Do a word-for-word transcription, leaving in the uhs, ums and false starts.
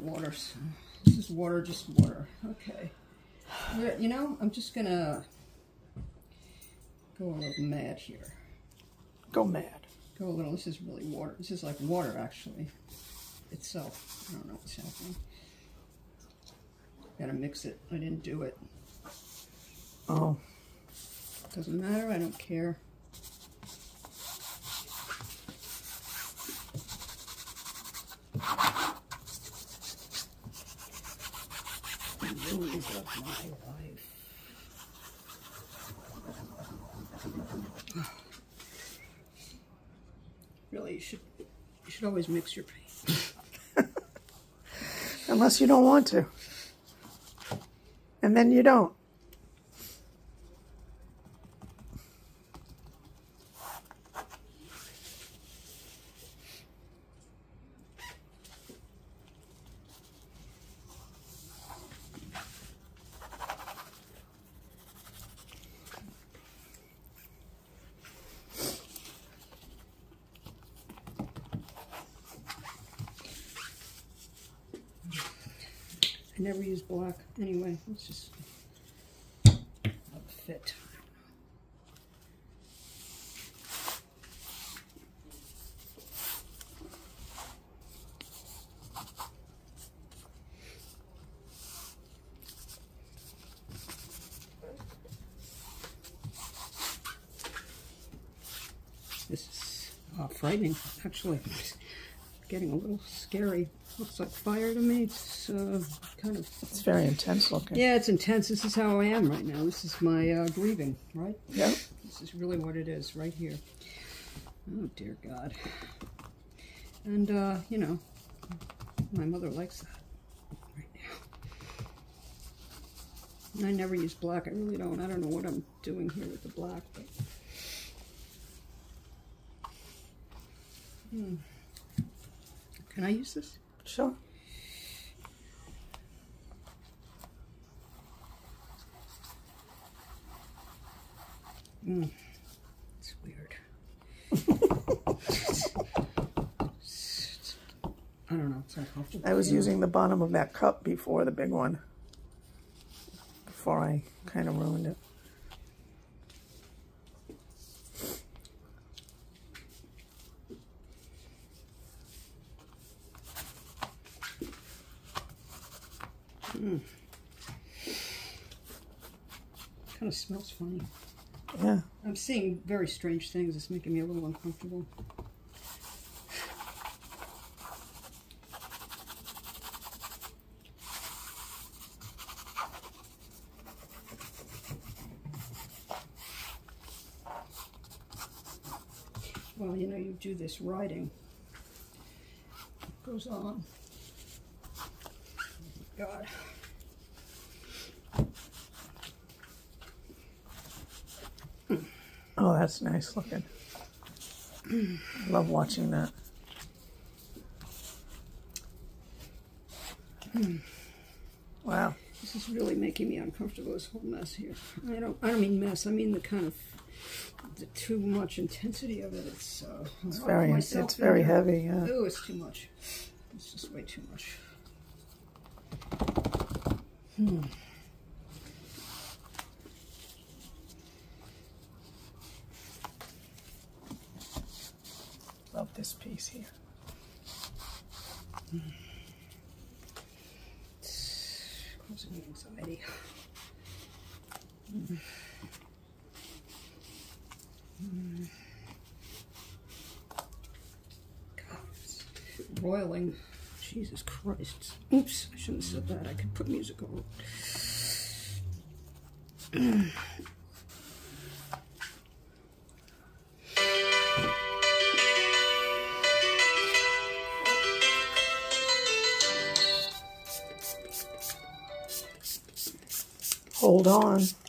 water. So this is water, just water. Okay. You know, I'm just gonna go a little mad here. Go mad. Go a little. This is really water. This is like water, actually, itself. I don't know what's happening. Gotta mix it. I didn't do it. Oh. Doesn't matter. I don't care. Ruins of my life. Really, you should you should always mix your paint. Unless you don't want to. And then you don't. I never use black anyway. It's just a fit. This is uh, frightening, actually. It's getting a little scary. Looks like fire to me. It's uh, kind of... It's very intense looking. Yeah, it's intense. This is how I am right now. This is my uh, grieving, right? Yep. This is really what it is, right here. Oh, dear God. And, uh, you know, my mother likes that right now. I never use black. I really don't. I don't know what I'm doing here with the black, but... Hmm. Can I use this? Sure. Mm. It's weird. I don't know. It's uncomfortable. I was yeah. using the bottom of that cup before the big one. Before I kind of ruined it. Mm. Kind of smells funny. Yeah. I'm seeing very strange things. It's making me a little uncomfortable. Well, you know, you do this writing. It goes on. God. Oh, that's nice looking. I love watching that. Wow. This is really making me uncomfortable, this whole mess here. I don't I don't mean mess, I mean the kind of the too much intensity of it. It's uh it's very it's very heavy, yeah. Oh, it's too much. It's just way too much. Hmm. Love this piece here. Mm. It's causing me anxiety. Mm. Mm. God, it's roiling. Jesus Christ. Oops, I shouldn't have said that. I could put music over it. Hold on.